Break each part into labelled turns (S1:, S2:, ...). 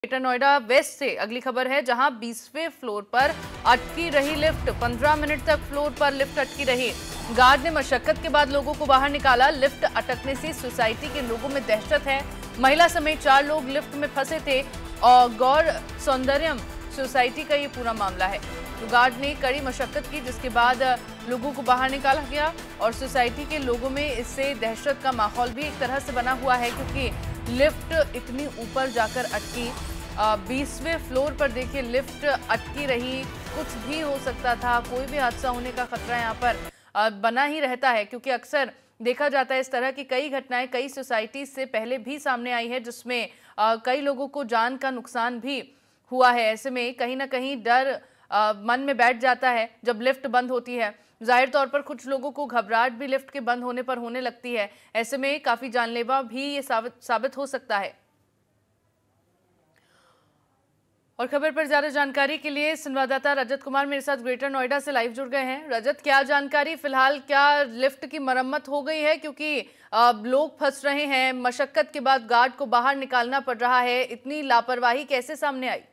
S1: Greater Noida waste से अगली खबर है, जहां 20वें फ्लोर पर अटकी रही लिफ्ट। 15 मिनट तक फ्लोर पर लिफ्ट अटकी रही। गार्ड ने मशक्कत के बाद लोगों को बाहर निकाला। लिफ्ट अटकने से सोसाइटी के लोगों में दहशत है। महिला समेत 4 लोग लिफ्ट में फंसे थे और गौर सौंदर्यम सोसाइटी का ये पूरा मामला है। तो गार्ड ने कड़ी मशक्कत की, जिसके बाद लोगों को बाहर निकाला गया और सोसाइटी के लोगों में इससे दहशत का माहौल भी एक तरह से बना हुआ है, क्योंकि लिफ्ट इतनी ऊपर जाकर अटकी। 20वें फ्लोर पर देखिए लिफ्ट अटकी रही। कुछ भी हो सकता था, कोई भी हादसा होने का खतरा यहाँ पर बना ही रहता है, क्योंकि अक्सर देखा जाता है इस तरह की कई घटनाएं कई सोसाइटी से पहले भी सामने आई है, जिसमें कई लोगों को जान का नुकसान भी हुआ है। ऐसे में कहीं ना कहीं डर मन में बैठ जाता है जब लिफ्ट बंद होती है। जाहिर तौर पर कुछ लोगों को घबराहट भी लिफ्ट के बंद होने पर होने लगती है। ऐसे में काफी जानलेवा भी ये साबित हो सकता है। और खबर पर ज्यादा जानकारी के लिए संवाददाता रजत कुमार मेरे साथ ग्रेटर नोएडा से लाइव जुड़ गए हैं। रजत, क्या जानकारी फिलहाल, क्या लिफ्ट की मरम्मत हो गई है? क्योंकि लोग फंस रहे हैं, मशक्कत के बाद गार्ड को बाहर निकालना पड़ रहा है। इतनी लापरवाही कैसे सामने आई?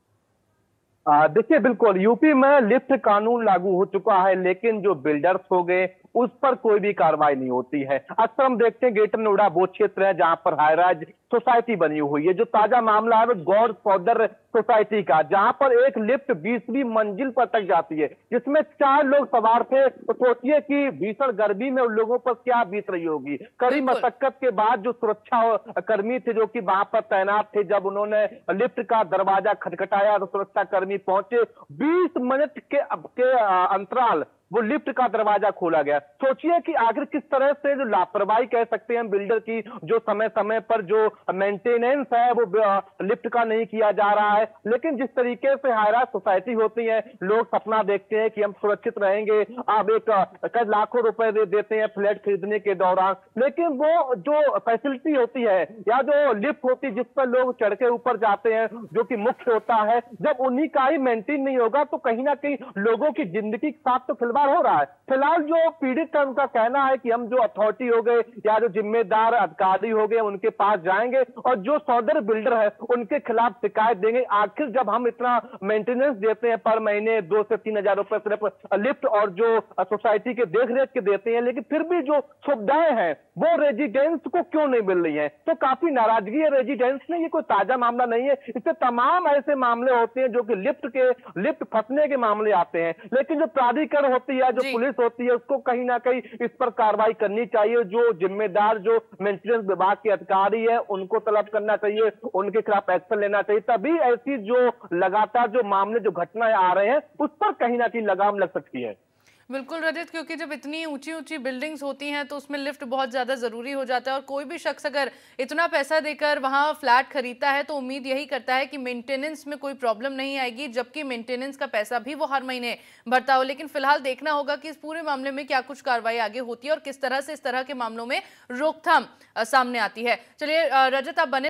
S2: देखिए, बिल्कुल यूपी में लिफ्ट कानून लागू हो चुका है, लेकिन जो बिल्डर्स हो गए उस पर कोई भी कार्रवाई नहीं होती है। अक्सर हम देखते हैं ग्रेटर नोएडा वो क्षेत्र है जहां पर हाईराइज सोसाइटी बनी हुई है। जो ताजा मामला है वो गौर सौंदर्य सोसाइटी का, जहां पर एक लिफ्ट 20वीं मंजिल पर तक जाती है, जिसमें 4 लोग सवार थे। तो सोचिए कि भीषण गर्मी में उन लोगों पर क्या बीत रही होगी। कड़ी मशक्कत के बाद जो सुरक्षा कर्मी थे जो कि वहां पर तैनात थे, जब उन्होंने लिफ्ट का दरवाजा खटखटाया तो सुरक्षा कर्मी पहुंचे। 20 मिनट के अंतराल वो लिफ्ट का दरवाजा खोला गया। सोचिए कि आखिर किस तरह से जो लापरवाही कह सकते हैं बिल्डर की, जो समय समय पर जो मेंटेनेंस है वो लिफ्ट का नहीं किया जा रहा है। लेकिन जिस तरीके से हाईराइज सोसाइटी होती है, लोग सपना देखते हैं कि हम सुरक्षित रहेंगे। आप एक लाखों रुपए देते हैं फ्लैट खरीदने के दौरान, लेकिन वो जो फैसिलिटी होती है या जो लिफ्ट होती है जिस पर लोग चढ़ के ऊपर जाते हैं, जो कि मुख्य होता है, जब उन्हीं का ही मेंटेन नहीं होगा तो कहीं ना कहीं लोगों की जिंदगी के साथ तो खिलवाड़ हो रहा है। फिलहाल जो पीड़ित है उनका कहना है कि हम जो अथॉरिटी हो गए या जो जिम्मेदार अधिकारी हो गए उनके पास जाएंगे और जो सौदर बिल्डर है उनके खिलाफ शिकायत देंगे। आखिर जब हम इतना मेंटेनेंस देते हैं पर महीने 2 से 3 हजार रुपए सिर्फ लिफ्ट और जो सोसाइटी के देख रेख के देते हैं, लेकिन फिर भी जो सुविधाएं हैं वो रेजिडेंस को क्यों नहीं मिल रही है, तो काफी नाराजगी है रेजिडेंस में। ये कोई ताजा मामला नहीं है, इससे तमाम ऐसे मामले होते हैं जो कि लिफ्ट फंसने के मामले आते हैं। लेकिन जो प्राधिकरण होती है, जो पुलिस होती है, उसको कहीं ना कहीं इस पर कार्रवाई करनी चाहिए। जो जिम्मेदार जो मेंटेनेंस विभाग के अधिकारी है उनको तलब करना चाहिए, उनके खिलाफ एक्शन लेना चाहिए। तभी ऐसी जो लगातार जो मामले जो घटनाएं आ रहे हैं उस पर कहीं ना कहीं लगाम लग सकती है।
S1: बिल्कुल रजत, क्योंकि जब इतनी ऊंची ऊंची बिल्डिंग्स होती हैं तो उसमें लिफ्ट बहुत ज़्यादा ज़रूरी हो जाता है। और कोई भी शख्स अगर इतना पैसा देकर वहाँ फ्लैट खरीदता है तो उम्मीद यही करता है कि मेंटेनेंस में कोई प्रॉब्लम नहीं आएगी, जबकि मेंटेनेंस का पैसा भी वो हर महीने भरता हो। लेकिन फिलहाल देखना होगा कि इस पूरे मामले में क्या कुछ कार्रवाई आगे होती है और किस तरह से इस तरह के मामलों में रोकथाम सामने आती है। चलिए रजत, आप बने